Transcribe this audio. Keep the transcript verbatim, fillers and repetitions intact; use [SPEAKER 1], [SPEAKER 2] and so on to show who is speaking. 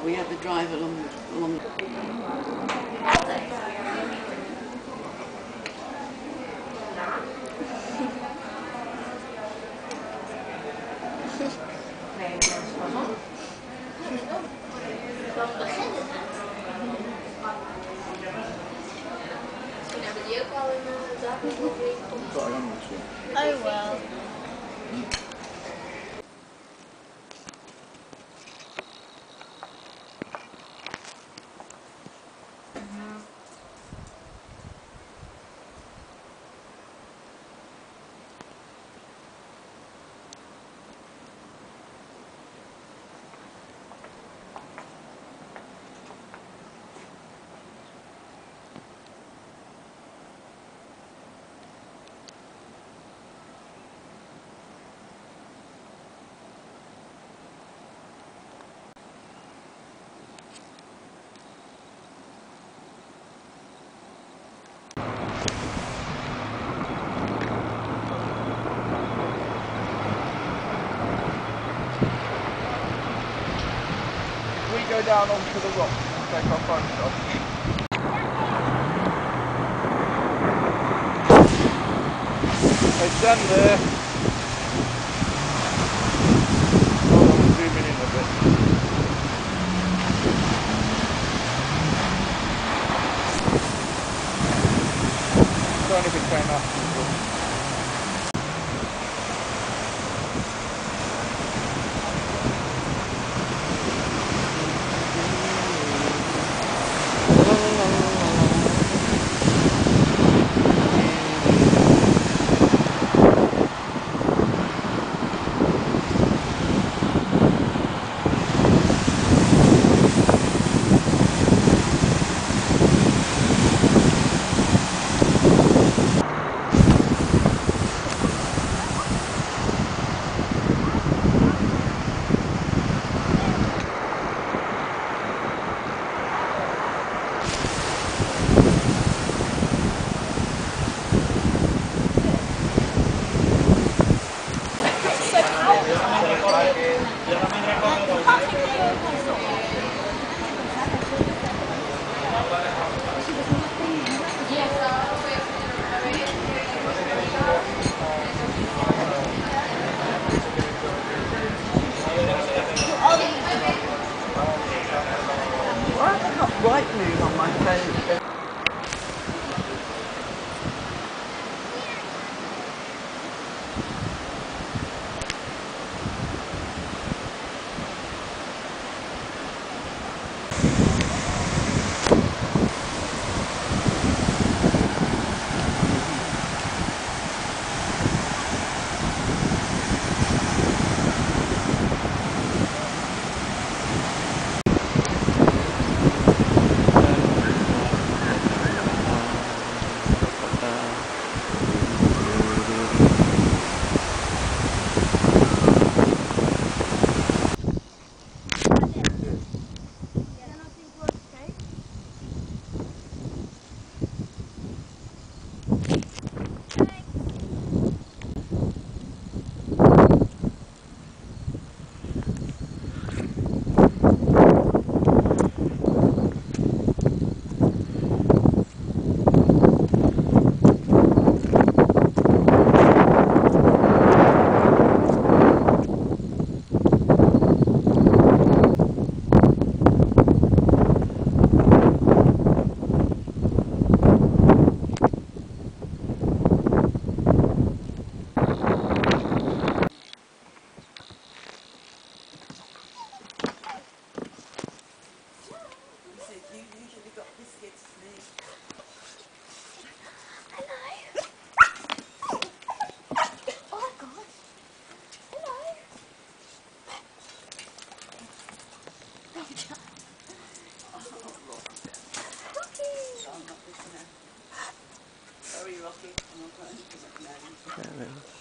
[SPEAKER 1] we had the drive along along.
[SPEAKER 2] Oh well.
[SPEAKER 3] We go down onto the rock and take our photographs. They stand there. Hold on, we're zooming in a bit. Don't know if it came up.
[SPEAKER 1] Why have I got right move on my phone? You usually got biscuits, me.
[SPEAKER 2] Hello. Oh God. Hello. Rocky.
[SPEAKER 1] I'm not listening. Sorry, Rocky. I'm not going to listen.